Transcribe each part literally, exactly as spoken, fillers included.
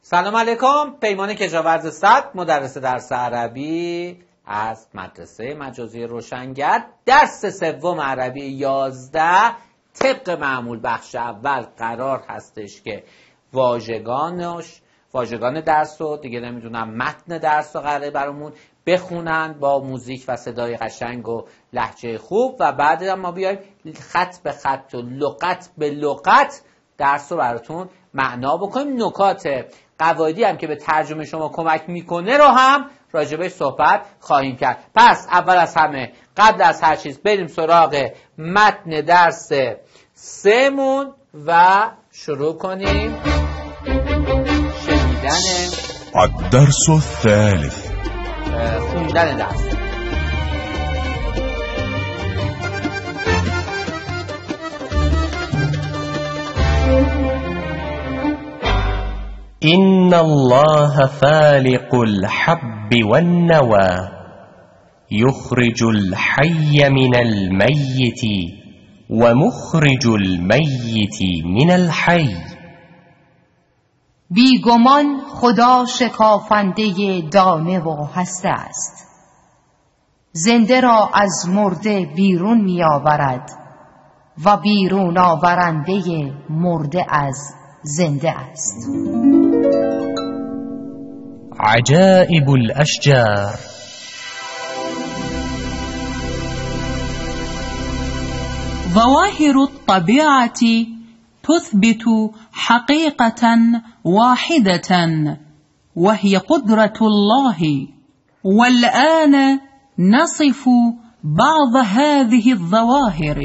سلام علیکم. پیمان کشاورز صد، مدرس درس عربی از مدرسه مجازی روشنگر، درس سوم عربی یازده. طبق معمول بخش اول قرار هستش که واژگانش واژگان درس رو دیگه نمیدونم متن درس رو قراره برامون بخونن با موزیک و صدای قشنگ و لهجه خوب، و بعد ما بیایم خط به خط و لغت به لغت درس رو براتون معنا بکنیم. نکات قواعدی هم که به ترجمه شما کمک میکنه رو هم راجبش صحبت خواهیم کرد. پس اول از همه قبل از هر چیز بریم سراغ متن درس سه‌مون و شروع کنیم شنیدن الدرس الثالث، خوندن درس. إن الله فالق الحب والنوى يخرج الحي من الميت ومخرج الميت من الحي. بیگمان خدا شکافنده دانه و هسته است، زنده را از مرده بیرون می آورد و بیرون آورنده مرده از زنده است. عجائب الأشجار. ظواهر الطبيعة تثبت حقيقة واحدة وهي قدرة الله، والآن نصف بعض هذه الظواهر.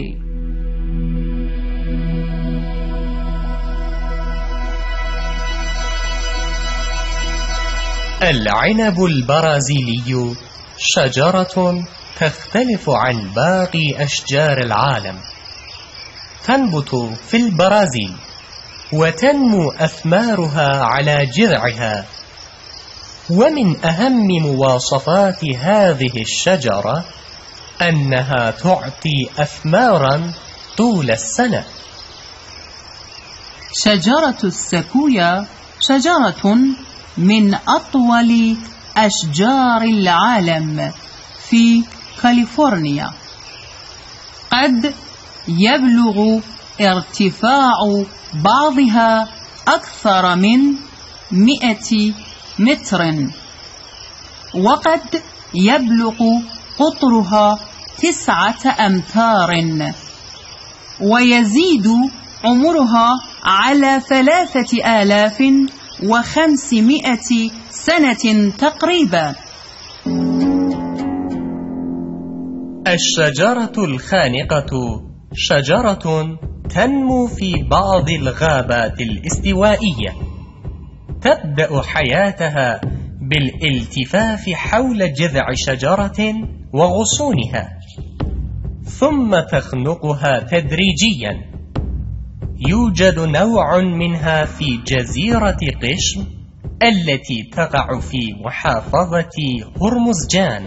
العنب البرازيلي شجرة تختلف عن باقي أشجار العالم، تنبت في البرازيل وتنمو أثمارها على جذعها. ومن أهم مواصفات هذه الشجرة أنها تعطي أثمارا طول السنة. شجرة السكويا شجرة من أطول أشجار العالم في كاليفورنيا، قد يبلغ ارتفاع بعضها أكثر من مئة متر، وقد يبلغ قطرها تسعة أمتار، ويزيد عمرها على ثلاثة آلاف وخمسمائة سنة تقريبا. الشجرة الخانقة شجرة تنمو في بعض الغابات الاستوائية، تبدأ حياتها بالالتفاف حول جذع شجرة وغصونها، ثم تخنقها تدريجيا. يوجد نوع منها في جزيرة قشم التي تقع في محافظة هرمزجان.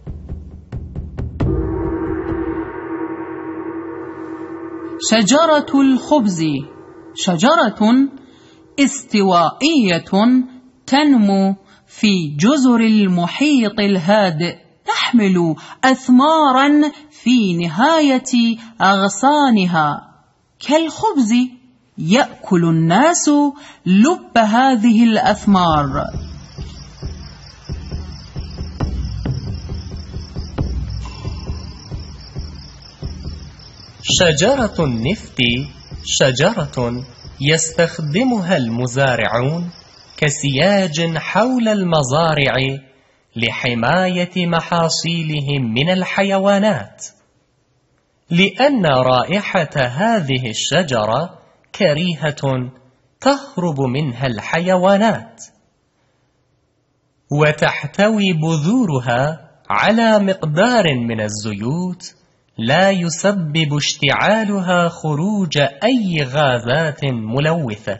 شجرة الخبز شجرة استوائية تنمو في جزر المحيط الهادئ، تحمل أثمارا في نهاية أغصانها كالخبز. يأكل الناس لب هذه الأثمار. شجرة النفط شجرة يستخدمها المزارعون كسياج حول المزارع لحماية محاصيلهم من الحيوانات، لأن رائحة هذه الشجرة كريهة تهرب منها الحيوانات، وتحتوي بذورها على مقدار من الزيوت لا يسبب اشتعالها خروج أي غازات ملوثة،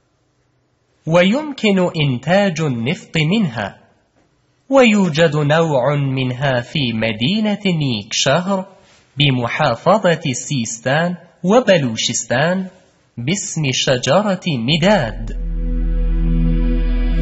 ويمكن إنتاج النفط منها. ويوجد نوع منها في مدينة نيكشهر بمحافظة سيستان وبلوشستان باسم شجرة مداد.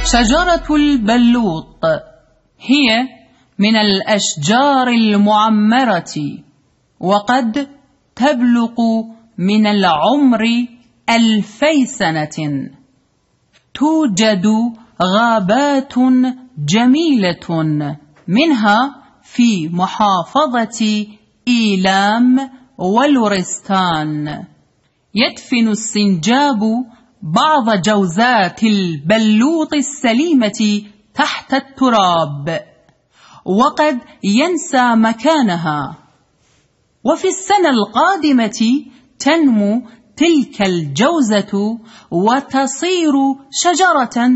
شجرة البلوط هي من الأشجار المعمرة، وقد تبلغ من العمر ألفي سنة. توجد غابات جميلة منها في محافظة إيلام ولورستان. يدفن السنجاب بعض جوزات البلوط السليمة تحت التراب، وقد ينسى مكانها، وفي السنة القادمة تنمو تلك الجوزة وتصير شجرة.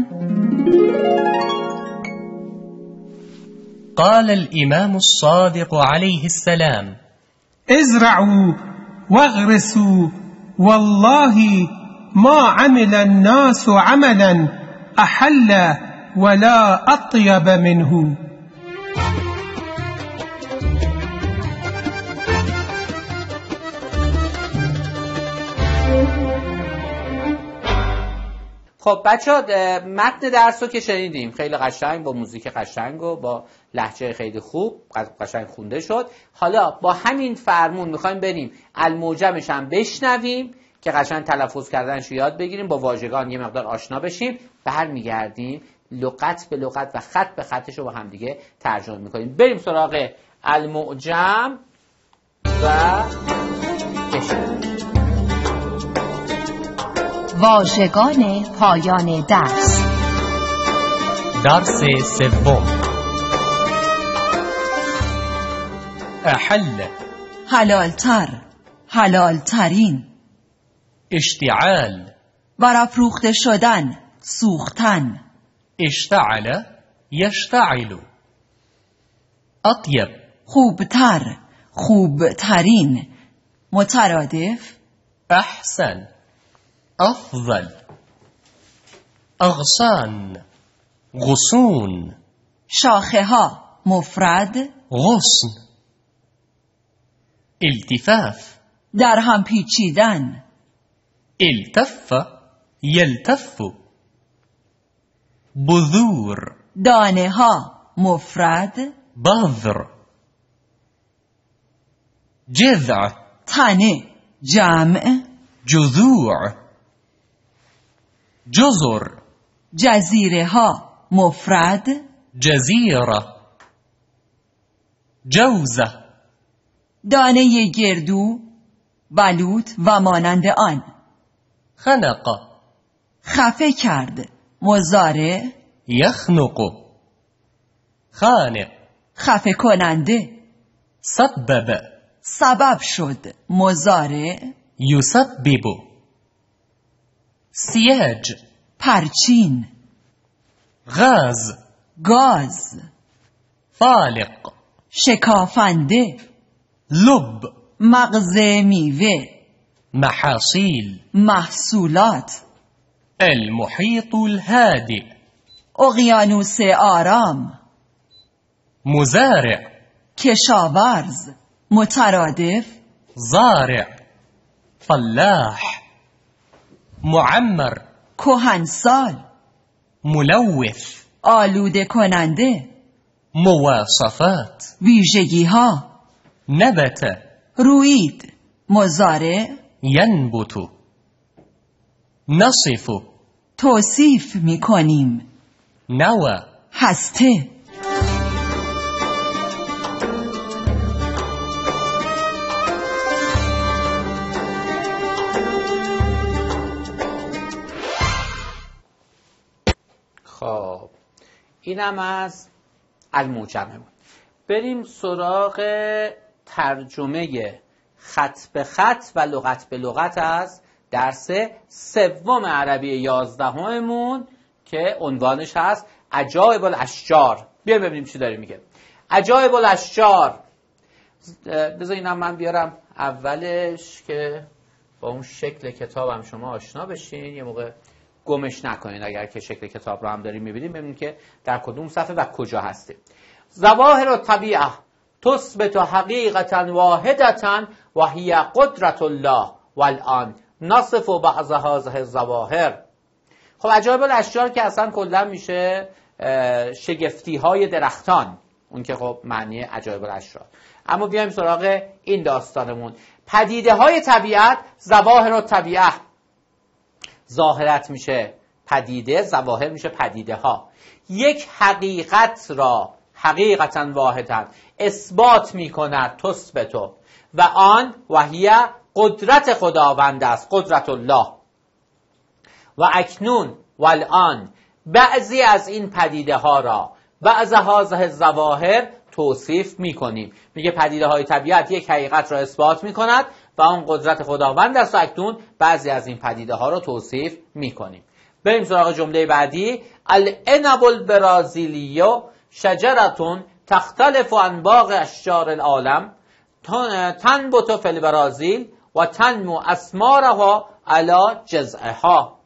قال الإمام الصادق عليه السلام: ازرعوا واغرسوا، والله ما عمل الناس عملا أحل ولا أطيب منه. خب بچه متن درس رو که شنیدیم خیلی قشنگ با موزیک قشنگ و با لهجه خیلی خوب قشنگ خونده شد. حالا با همین فرمون میخوایم بریم المعجمش هم بشنویم که قشنگ تلفظ کردنش رو یاد بگیریم، با واژگان یه مقدار آشنا بشیم، برمیگردیم لغت به لغت و خط به خطش رو با هم دیگه ترجمه میکنیم. بریم سراغ المعجم و بشنویم. واژگان پایان درس. درس سوم. احل، حلالتر، حلالترین. اشتعال، برافروخته شدن، سوختن. اشتعل یشتعل. اطیب، خوبتر، خوبترین. مترادف. احسن، افضل. اغصان، غصون. شاخه ها، مفرد. غصن. التفاف، در هم پیچیدن. التف یلتف. بذور، دانه ها، مفرد. بذر. جذع، تنه، جمع. جذوع. جزر، جزیره ها، مفرد. جزیره. جوزه، دانه گردو، بلوط و مانند آن. خنق، خفه کرد، مضارع. یخنق. خانق، خفه کننده. سبب، سبب شد، مضارع. یسبب. سیاج، پرچین. غاز، گاز. فالق، شکافنده. لب، مغز میوه. محاصیل. محصولات. المحيط الهادئ، اقیانوس آرام. مزارع، کشاورز. مترادف. زارع. فلاح. معمر، کهنسال. ملوث. آلوده کننده. مواصفات. ویژگی ها. نبت، رویید، مضارع. ينبت. نصف، توصیف می کنیم. نوى. هسته. خب اینم از المعجمه بود. بریم سراغ ترجمه خط به خط و لغت به لغت از درس سوم عربی یازدهممون که عنوانش هست عجایب الاشجار. بیایم ببینیم چی داره میگه. عجایب الاشجار. بذار اینم من بیارم اولش که با اون شکل کتابم شما آشنا بشین، یه موقع گمش نکنین. اگر که شکل کتاب رو هم داریم میبینیم ببینیم که در کدوم صفحه و کجا هسته. ظواهر الطبیعه تثبت حقیقتا واحدتا و هی قدرت الله والآن نصف بعض هذه الظواهر. خب عجایب الاشجار که اصلا کلا میشه شگفتی های درختان، اون که خب معنی عجایب الاشجار. اما بیایم سراغ این داستانمون. پدیده های طبیعت، ظواهر الطبیعه. ظاهرت میشه پدیده، ظواهر میشه پدیده ها. یک حقیقت را حقیقتا واحدا اثبات میکند تثبتو و آن وحیه قدرت خداوند است، قدرت الله. و اکنون و الان بعضی از این پدیده ها را بعض هذه ظواهر توصیف میکنیم. میگه پدیده های طبیعت یک حقیقت را اثبات میکند و آن قدرت خداوند است و اکنون بعضی از این پدیده ها را توصیف میکنیم. بریم سراغ جمله بعدی. العنب البرازیلیو شجرتون تختلف عن باقی اشجار العالم تنبت فی البرازیل و تنمو اسمارها علی جذعها.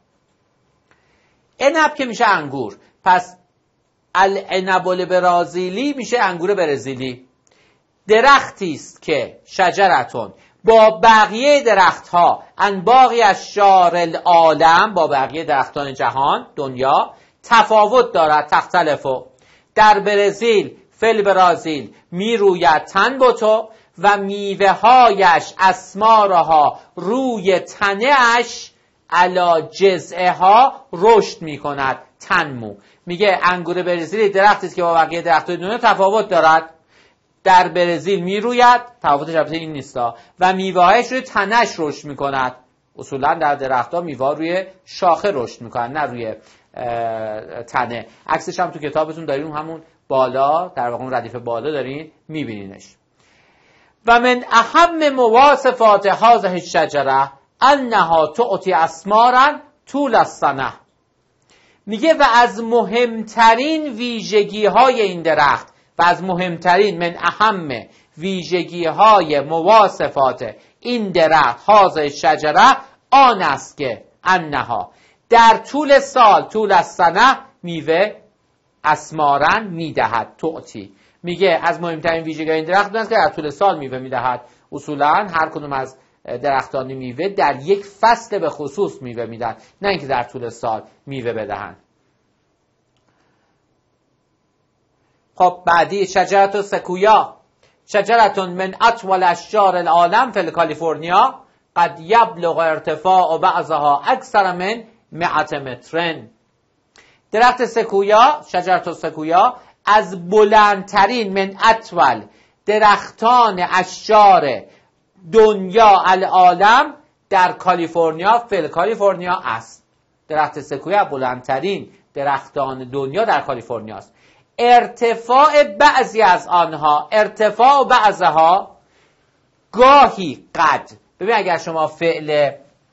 عنب که میشه انگور، پس العنب البرازیلی میشه انگور برزیلی. درختی است که شجرتون با بقیه درختها ان باقی اشجار العالم، با بقیه درختان جهان دنیا تفاوت دارد. تختلفو در برزیل فل برازیل می روید تنبتو و میوه هایش اسمارها روی تنهش علا جزعها رشد می کند. تنمو میگه انگور برزیل درختی است که با بقیه درختای دنیا تفاوت دارد. در برزیل می روید، تفاوتش البته این نیستا، و میوه هایش روی تنهش رشد می کند. اصولا در درختها میوه روی شاخه رشد می کند، نه روی تنه. عکسش هم تو کتابتون دارین، همون بالا در واقع اون ردیف بالا دارین میبینینش. و من اهم مواصفات هذه الشجره انها تعطی اسمارا طول السنه. میگه و از مهمترین ویژگی های این درخت و از مهمترین من اهم ویژگی های مواصفات این درخت هذه الشجره آن است که انها در طول سال طول السنه میوه اسمارن میدهد. تعطی میگه از مهمترین ویژگی این درخت است که در طول سال میوه میدهد. اصولا هر کدوم از درختان میوه در یک فصل به خصوص میوه میدن، نه اینکه در طول سال میوه بدهند. خب بعدی شجرت سکویا شجرتون من اطول اشجار العالم فی کالیفرنیا قد یبلغ ارتفاع بعضها اکثر من مئت مترن. درخت سکویا، شجرت سکویا، از بلندترین من اطول درختان اشجار دنیا العالم در کالیفرنیا فی کالیفرنیا است. درخت سکویا بلندترین درختان دنیا در کالیفرنیا است. ارتفاع بعضی از آنها، ارتفاع بعضها گاهی قد. ببین اگر شما فعل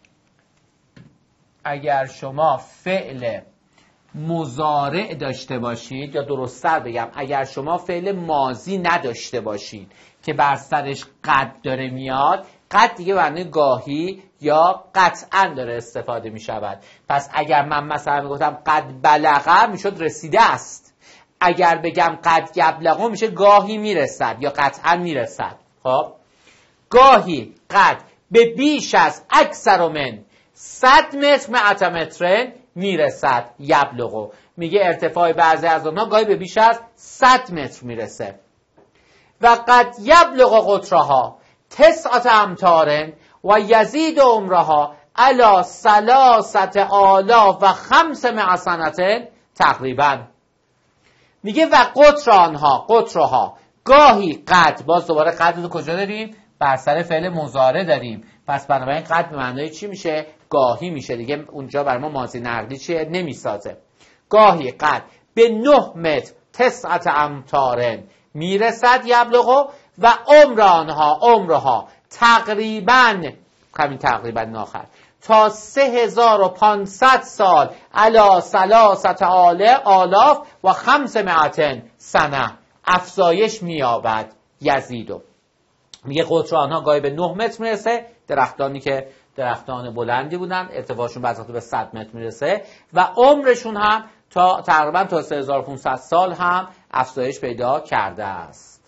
اگر شما فعل مضارع داشته باشید، یا درست‌تر بگم اگر شما فعل ماضی نداشته باشید که بر سرش قد داره میاد، قد دیگه معنی گاهی یا قطعا داره استفاده می شود. پس اگر من مثلا میگفتم قد بلغه میشد رسیده است. اگر بگم قد یبلغه میشه گاهی میرسد یا قطعا میرسد. خب گاهی قد به بیش از اکثر من صد متر مئت مترن میرسد. یبلغو میگه ارتفاع بعضی از اونها گاهی به بیش از صد متر میرسه. و قد یبلغ قطرها تسعت امتارن و یزید عمرها علی ثلاثت آلاف و خمسمائة سنة تقریبا. میگه و قطر آنها، قطرها گاهی قد، باز دوباره قد رو کجا داریم؟ بر سر فعل مضارع داریم. پس بنابراین قد به معنای چی میشه؟ گاهی میشه دیگه. اونجا بر ما ماضی نقلی چیه؟ نمیسازه. گاهی قد به نه متر تسعت امتارن میرسد یبلغو و عمر آنها، عمرها تقریبا، همین تقریبا ناخر، تا سه هزار و پانصد سال علی ثلاثت آلاف و خمسمائة سنه افزایش میابد. یزیدو میگه قطر آنها گاهی به نه متر میرسه، درختانی که درختان بلندی بودن ارتفاعشون بعضی وقتا به صد متر میرسه و عمرشون هم تا تقریبا تا سه هزار و پانصد سال هم افزایش پیدا کرده است.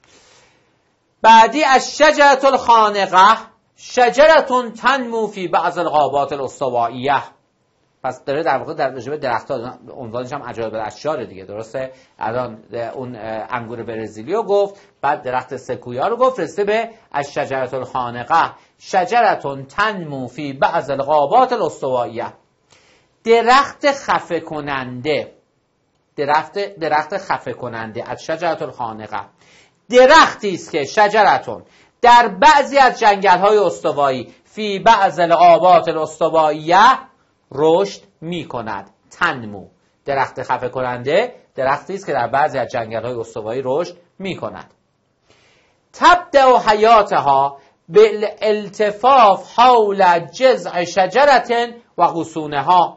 بعدی از شجرة الخانقه شجرتون تنمو فی بعض الغابات الاستوائیه. پس داره در واقع در رژیم درخت‌ها، عنوانش هم عجایب الاشجار دیگه، درسته؟ الان اون انگور برزیلی رو گفت، بعد درخت سکویا رو گفت، رسیده به الشجرة الخانقه، شجرة تنمو فی بعض الغابات الاستواییه، درخت خفه کننده، درخت درخت خفه کننده، الشجرة الخانقه، درختی است که شجرتون در بعضی از جنگل‌های استوایی فی بعض الغابات الاستواییه رشد می‌کند. تنمو، درخت خفه کننده، درختی است که در بعضی از جنگل‌های استوایی رشد می‌کند. تبدأ حیاتها بالالتفاف حول جذع شجرة و غصونها،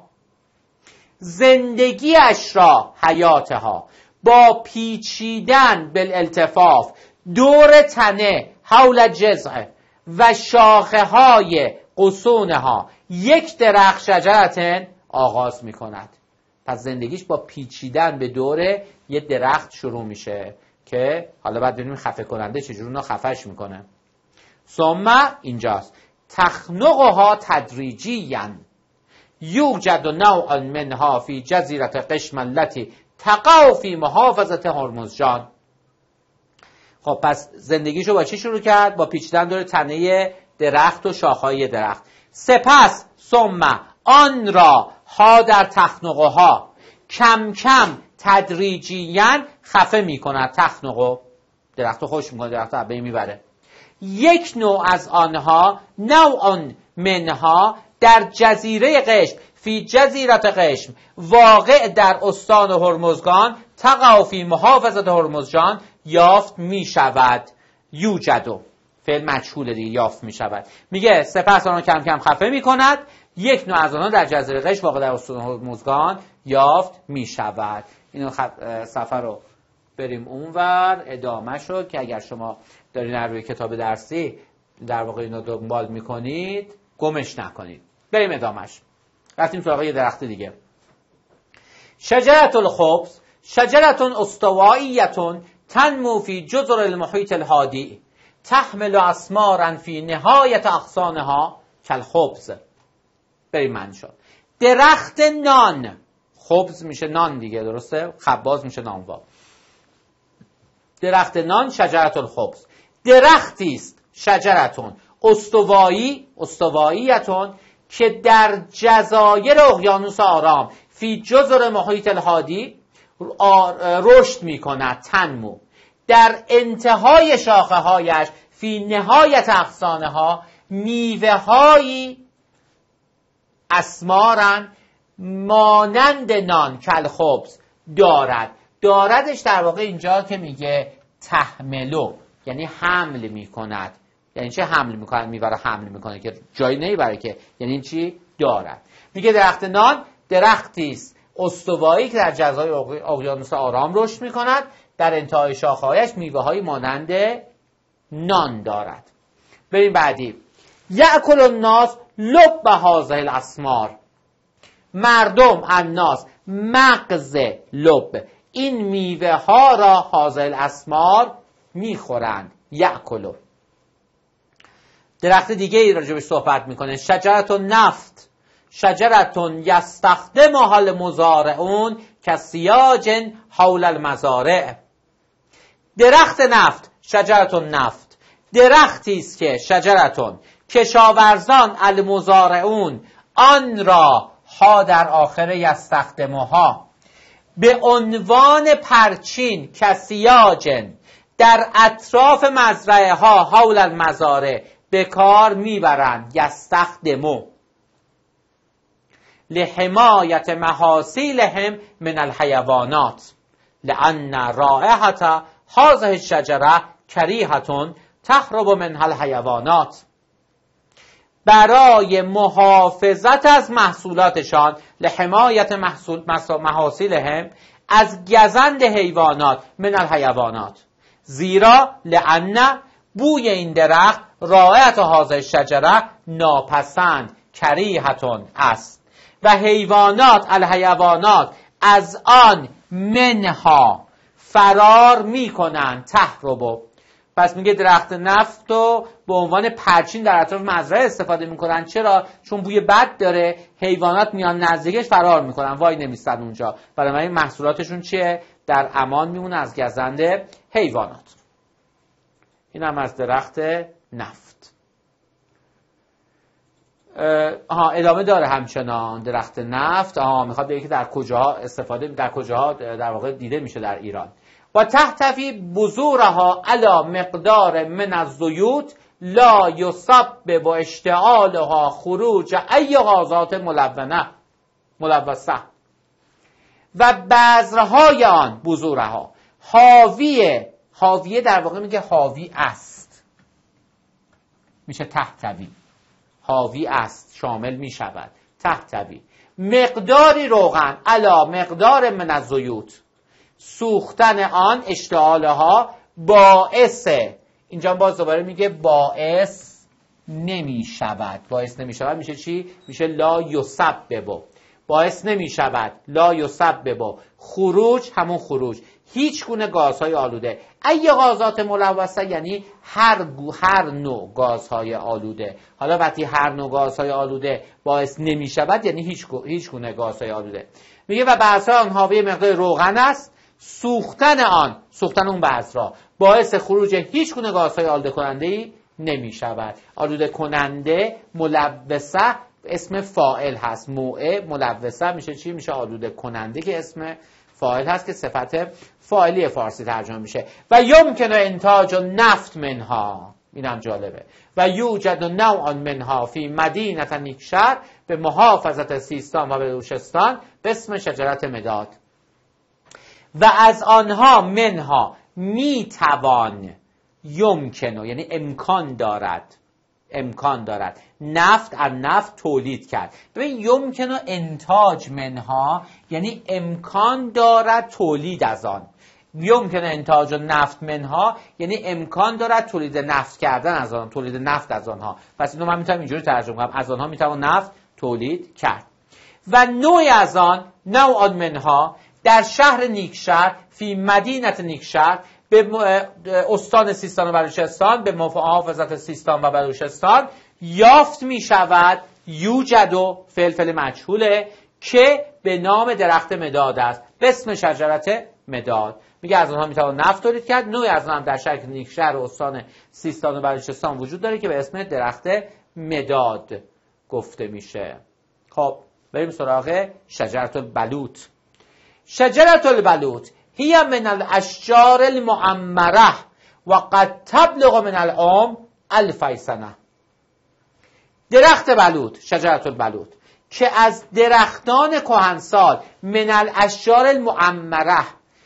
زندگیش را، حیاتها، با پیچیدن بالالتفاف دور تنه، حول جذع و شاخه های غصونها، یک درخت شجرتن آغاز می کند. پس زندگیش با پیچیدن به دور یه درخت شروع میشه که حالا بعد ببینیم خفه کننده چجوری اونو خفش میکنه. ثم اینجاست تخنقها تدریجیاً یوجد نوع منها فی جزیره قشم التي تقع فی محافظه هرمزجان. خب پس زندگیشو با چی شروع کرد؟ با پیچیدن دور تنه درخت و شاخهای درخت. سپس ثم آن را ها در تخنقها کم کم تدریجیاً خفه می کند. تخنقو درختو خوش می کنه، درختو عبه میبره. یک نوع از آنها، نوع منها، در جزیره قشم، فی جزیره قشم، واقع در استان هرمزگان، تقع فی محافظه هرمزجان، یافت می شود. یوجدو فعل مجهول دیگه، یافت می شود. میگه سپس آنها کم کم خفه می کند، یک نوع از آنها در جزیره قشم واقع در استان هرمزگان یافت می شود. اینو خب سفر رو بریم اونور ادامه شد که اگر شما دارین روی کتاب درسی در واقع اینو دنبال میکنید گمش نکنید. بریم ادامهش. رفتیم سراغ یه درخت دیگه. شجرة الخبز شجرة استوائیة تنمو فی جزر المحیط الهادی تحمل اسمارا فی نهایت اغصانها کالخبز. بریم من شد. درخت نان، خبز میشه نان دیگه، درسته؟ خباز میشه نانوا. درخت نان شجرة الخبز، درختی است شجرتون استوایی، استواییتون که در جزایر اقیانوس آرام فی جزر محیط الهادی رشد می کند. تنمو، در انتهای شاخه هایش فی نهایت اغصانه ها میوه هایی اسمارن مانند نان کالخبز دارد. داردش در واقع اینجا که میگه تحملو یعنی حمل میکند. یعنی چه حمل میکنه؟ میبره حمل میکنه که جایی نمیبره که، یعنی چی؟ دارد. میگه درخت نان درختی است استوایی که در جزایر اقیانوس آرام رشد میکند، در انتهای شاخه‌هایش میوه‌هایی مانند نان دارد. بریم بعدی. یأکل الناس لب هذه الاسمار، مردم الناس مغز لب این میوه ها را هذه الاسمار میخورند. یأکلو. درخت دیگه ای راجبش صحبت میکنه. شجرة النفط شجرة یستخدمها المزارعون کسیاج حول المزارع. درخت نفت، شجرة النفط، درختی است که شجرتون کشاورزان المزارعون آن را ها در آخر یستخدمها به عنوان پرچین کسیاجن در اطراف مزرعه ها حول المزارع به کار میبرند. یستخدمو لحمایت محاصیلهم من الحیوانات لأن رائحة هذه الشجرة کریهة تهرب منها الحیوانات. برای محافظت از محصولاتشان، لحمایت محصول محاصیلهم از گزند حیوانات، من الحیوانات، زیرا لأن بوی این درخت رائحة هذه الشجره ناپسند کریهتون است و حیوانات الحیوانات از آن منها فرار می کنند. تهربو پس میگه درخت نفت رو به عنوان پرچین در اطراف مزرعه استفاده میکنن. چرا؟ چون بوی بد داره، حیوانات میان نزدیکش فرار میکنن، وای نمیستن اونجا، برای محصولاتشون چیه؟ در امان میمونه از گزند حیوانات. این هم از درخت نفت. آها ادامه داره همچنان درخت نفت. آها میخواد بگه که در کجاها استفاده، در کجاها در واقع دیده میشه در ایران. و تحتفی بذورها علی مقدار من الزیوت لا یسبب اشتعالها خروج ای غازات ملونه ملوثه. و بذرهای آن، بذورها، حاویه، حاویه در واقع میگه حاوی است، میشه تحتوی، حاوی است شامل میشود، تحتوی مقداری روغن علا مقدار من الزیوت، سوختن آن اشتعالها باعث، اینجا باز دوباره میگه باعث نمی شود، باعث نمی شود میشه چی؟ میشه لا یسبب، باعث نمی شود، لا یسبب خروج، همون خروج، هیچ گونه گازهای آلوده. ای غازات ملوثه یعنی هر گو هر نوع گازهای آلوده. حالا وقتی هر نوع گازهای آلوده باعث نمی شود یعنی هیچ هیچ گونه گازهای آلوده. میگه و بذرها آن حاوی مقدار روغن است، سوختن آن، سوختن اون بذرها باعث خروج هیچ گونه گازهای آلوده کننده ای نمی شود. آلوده کننده، ملوثه اسم فاعل هست، موعه ملوثه میشه چی؟ میشه آلوده کننده که اسم فاعل هست که صفت فاعلی فارسی ترجمه میشه. و یمکن انتاج نفت منها، اینم جالبه، و یوجد نوع منها فی مدینه نیکشهر به محافظت سیستان و بلوچستان به اسم شجرت مداد. و از آنها منها میتوان، یمکنه یعنی امکان دارد، امکان دارد نفت از نفت تولید کرد. ببین یمکنه انتاج منها یعنی امکان دارد تولید از آن، یمکنه انتاج نفت منها یعنی امکان دارد تولید نفت کردن از آن، تولید نفت از آنها. پس اینو من میتونم اینجوری ترجمه کنم، از آنها میتوان نفت تولید کرد. و نوعی از آن، نوع منها در شهر نیکشهر فی مدینه نیکشهر به استان سیستان و بلوچستان، به محافظت سیستان و بلوچستان یافت می شود، یوجد و فلفل مجهوله که به نام درخت مداد است، به اسم شجرت مداد. میگه از اونها میتوان نفت تولید کرد. نوعی از اونها در شهر نیکشهر و استان سیستان و بلوچستان وجود داره که به اسم درخت مداد گفته میشه. خب بریم سراغ شجرت البلوط. شجرت البلوط هی من الاشجار المعمره و قد تبلغ من العمر الف سنه. درخت بلوط، شجرت البلوط، که از درختان کهنسال، من الاشجار المعمره،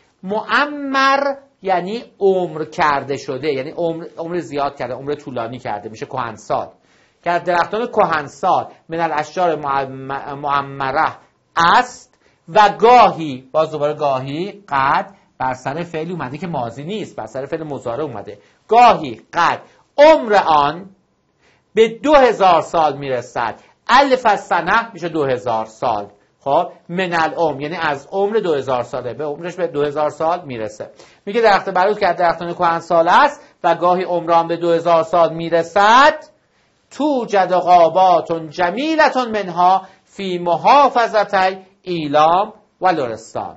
معمر یعنی عمر کرده شده، یعنی عمر, عمر زیاد کرده، عمر طولانی کرده، میشه کهنسال، که از درختان کهنسال من الاشجار معمره است. و گاهی، باز دوباره گاهی، قد بر سر فعل اومده که ماضی نیست، بر سر فعل مضارع اومده، گاهی قد عمر آن به دو هزار سال میرسد، الف سنه میشه دو هزار سال. خب من العمر یعنی از عمر دو هزار ساله، به عمرش به دو هزار سال میرسه. میگه درخت بلوط که از درختان کهنسال است و گاهی عمران به دو هزار سال میرسد، توجد غابات جمیلة منها فی محافظتی ایلام و لرستان.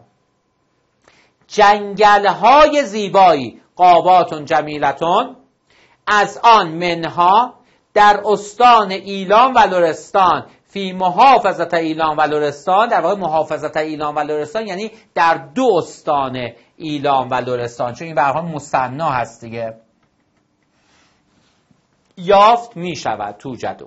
جنگل‌های زیبایی، غابات جمیلتون، از آن منها در استان ایلام و لرستان، فی محافظت ایلام و لرستان، در واقع محافظت ایلام و لرستان یعنی در دو استان ایلام و لرستان، چون این به هر حال مثنا هست دیگه، یافت می شود. توجدو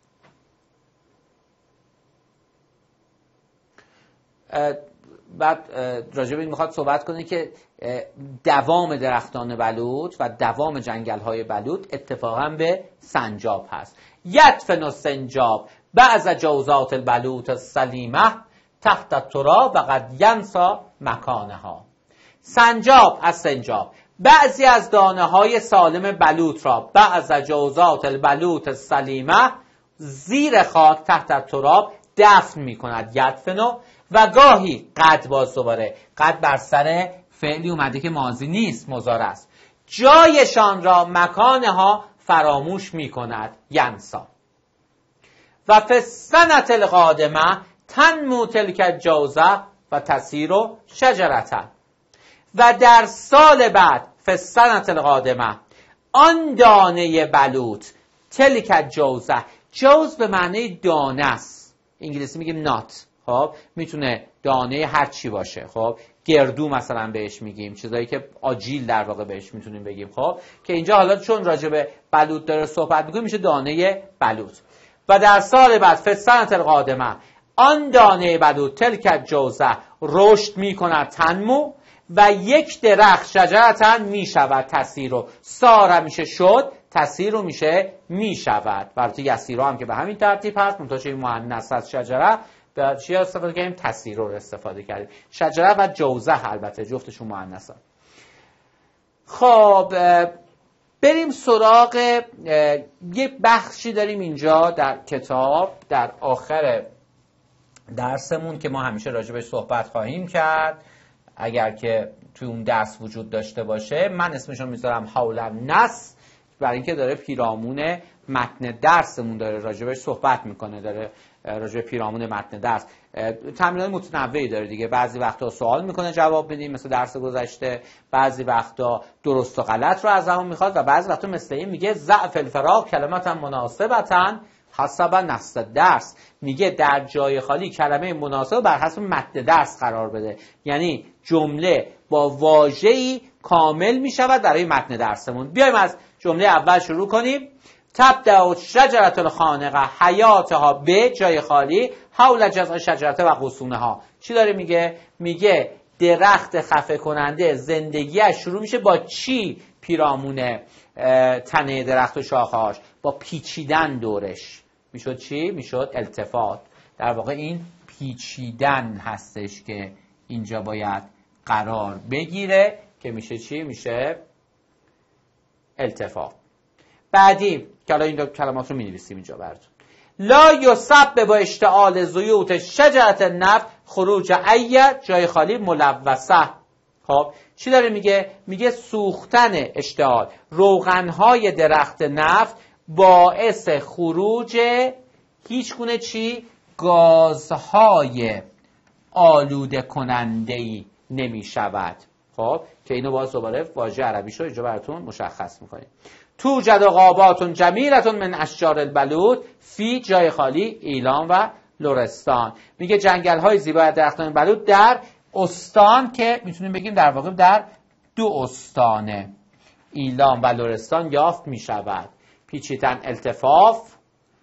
بعد راجع به این میخواد صحبت کنه که دوام درختان بلوط و دوام جنگل‌های بلوط اتفاقا به سنجاب هست. یدفن السنجاب بعض جوزات البلوط السلیمه تحت التراب و قد ینسى مکانها. سنجاب از سنجاب بعضی از دانه های سالم بلوط را، بعض جوزات البلوط السلیمه، زیر خاک تحت التراب دفن می کند. یدفنو و گاهی قد، باز دوباره قد بر سر فعلی اومده که ماضی نیست، مضارع است، جایشان را مکانها فراموش می کند. ینسا. و فی السنة القادمه تنمو تلک الجوزه و تسیر شجرة. و در سال بعد فی السنة القادمه آن دانه بلوط، تلک الجوزه، جوز به معنی دانه است، انگلیسی میگیم نات، خب میتونه دانه هر چی باشه، خب گردو مثلا بهش میگیم، چیزایی که آجیل در واقع بهش میتونیم بگیم، خب که اینجا حالا چون راجع به بلوط داره صحبت میکنه میشه دانه بلوط. و در سال بعد فی السنة القادمه آن دانه بلوط تلک الجوزه رشد میکند، تنمو، و یک درخت شجرتن میشود، تسیر رو ساره میشه شد، تسیر رو میشه میشود. برای یسیرو هم که به همین ترتیب هست، منتها چه مؤنث از شجره به چی استفاده کردیم؟ تسیر رو استفاده کردیم. شجره و جوزه البته جفتشون مؤنثن. خب بریم سراغ یک بخشی داریم اینجا در کتاب در آخر درسمون که ما همیشه راجبش صحبت خواهیم کرد اگر که توی اون درس وجود داشته باشه. من اسمشو میذارم حول النص، برای اینکه داره پیرامون متن درسمون داره راجبش صحبت میکنه، داره راجب پیرامون متن درس تمرینات متنوعی داره دیگه. بعضی وقتا سوال میکنه جواب بدیم مثل درس گذشته، بعضی وقتا درست و غلط رو از همون میخواد، و بعضی وقتا مثل این میگه ضعف الفراغ کلمتا مناسبتا حسب نص درس، میگه در جای خالی کلمه مناسب بر حسب متن درس قرار بده، یعنی جمله با واژه‌ای کامل میشود برای متن درسمون. بیایم از جمله اول شروع کنیم. تبدأ شجرة الخانقه حیاتها به جای خالی حول جذع شجرته و غصونها. چی داره میگه؟ میگه درخت خفه کننده زندگیش شروع میشه با چی پیرامونه تنه درخت و شاخهاش؟ با پیچیدن دورش. میشد چی؟ میشد التفات. در واقع این پیچیدن هستش که اینجا باید قرار بگیره که میشه چی؟ میشه التفات. بعدی که الان این دو کلمات رو می‌نویسیم اینجا براتون. لا یسبب با اشتعال زیوت شجرة النفط خروج ای جای خالی ملوثه. خب چی داره میگه؟ میگه سوختن اشتعال روغنهای درخت نفت باعث خروج هیچ گونه چی؟ گازهای آلوده کننده‌ای نمی شود. خب که اینو باز دوباره واژه عربیشو اینجا براتون مشخص میکنیم. توجد غابات جمیلة من اشجار البلوط فی جای خالی ایلام و لرستان. میگه جنگل های زیبا از درختان بلوط در استان که میتونیم بگیم در واقع در دو استانه ایلام و لرستان یافت میشود. پیچیدن التفاف،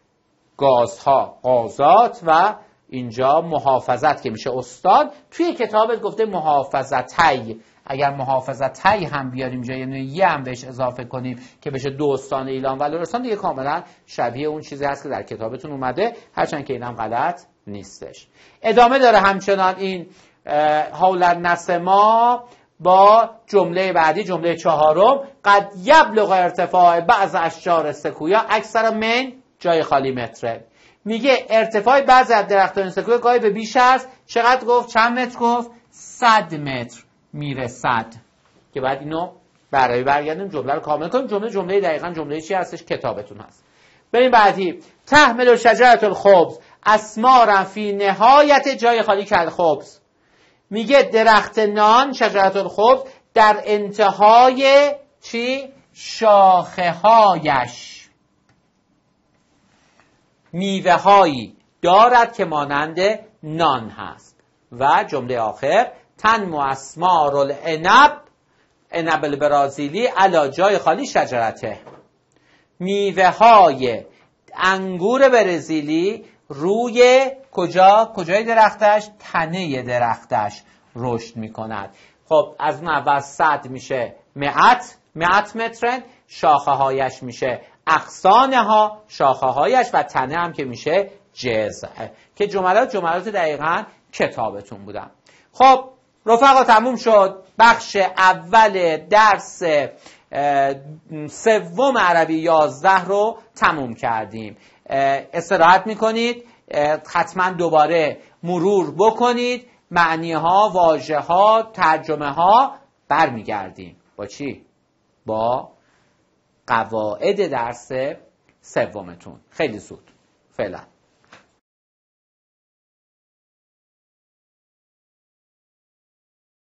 گازها، غازات، و اینجا محافظت که میشه استان. توی کتابت گفته محافظتی، اگر محافظتی هم بیاریم اینجا یعنی یه هم بهش اضافه کنیم که بشه دو استان ایلام و لرستان، دیگه کاملا شبیه اون چیزی هست که در کتابتون اومده، هرچند که اینم غلط نیستش. ادامه داره همچنان این حول النص ما با جمله بعدی، جمله چهارم. قد یبلغ ارتفاع بعض اشجار سکویا اکثر من جای خالی متر. میگه ارتفاع بعضی از درختان سکویا گاهی به بیش از چقدر گفت؟ چند متر گفت؟ صد متر میرسد. که بعد اینو برای برگردیم جمله رو کامل کنیم. جمله جمله دقیقاً جمله چی هستش؟ کتابتون هست. بریم بعدی. تحمل شجرة الخبز اسمارا فی نهایت جای خالی کل خبز. میگه درخت نان شجرة الخبز در انتهای چی؟ شاخه هایش میوه هایی دارد که مانند نان هست. و جمله آخر تنمو اسمار العنب، عنب البرازیلی علی جای خالی شجرته. میوه های انگور برزیلی روی کجا؟ کجای درختش؟ تنه درختش رشد می کند. خب از اون اول صد میشه مئت، مئت مترن، شاخه هایش میشه اغصانه ها، شاخه هایش، و تنه هم که میشه جذع. که جملات جملات دقیقاً کتابتون بودن. خب رفقا تموم شد بخش اول درس سوم عربی یازده رو تموم کردیم. استراحت میکنید، حتما دوباره مرور بکنید معنی ها، واژه ها، ترجمه ها، برمیگردیم با چی؟ با قواعد درس سومتون. خیلی زود. فعلا.